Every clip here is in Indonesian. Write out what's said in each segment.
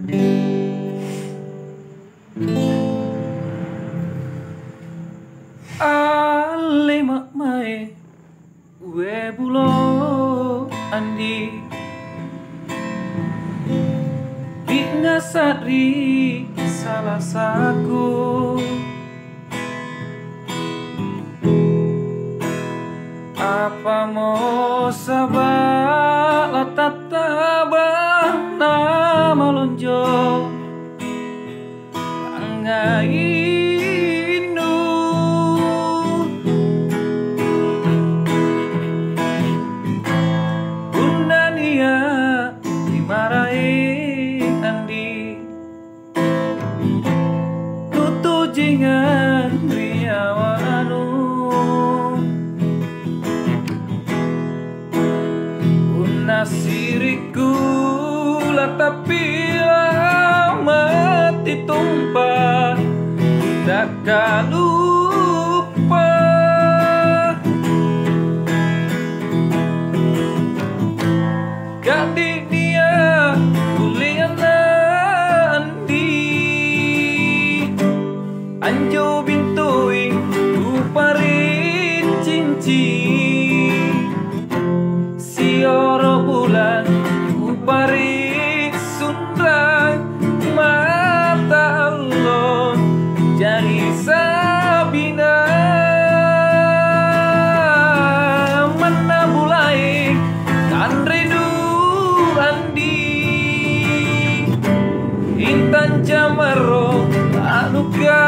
Ale mak mae we bulo andi di ngasari salah saku apa mau sabak la tatabah nama lonjo angai jingan riawanu unasiriku la tapi mati tumpah takkan lupa gading dia kuliana anjo bintuing uparin cincin sioro bulan uparin sundrang mata Allah jadi sabina mana mulai kan rindu andi intan jamaro anuka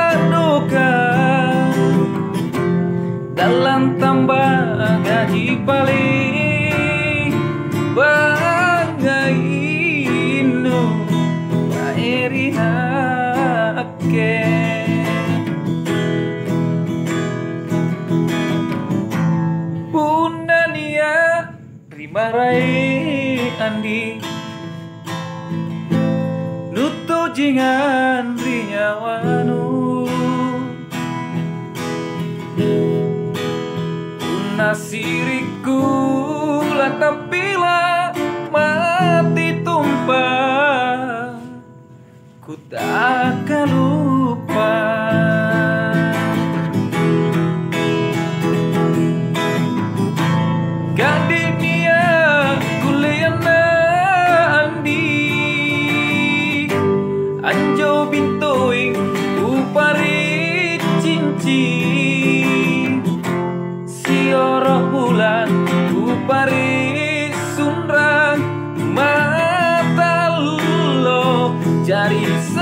dalam tambah gaji paling bagai inu airi hake bunda nia rimarai andi nutu jingan rinyawanu nasiriku la tapi la mati tumpah ku tak akan lupa gading dia kuliana andi anjo bintuing upari cincin sioro bulan upari sundrang mata lo jari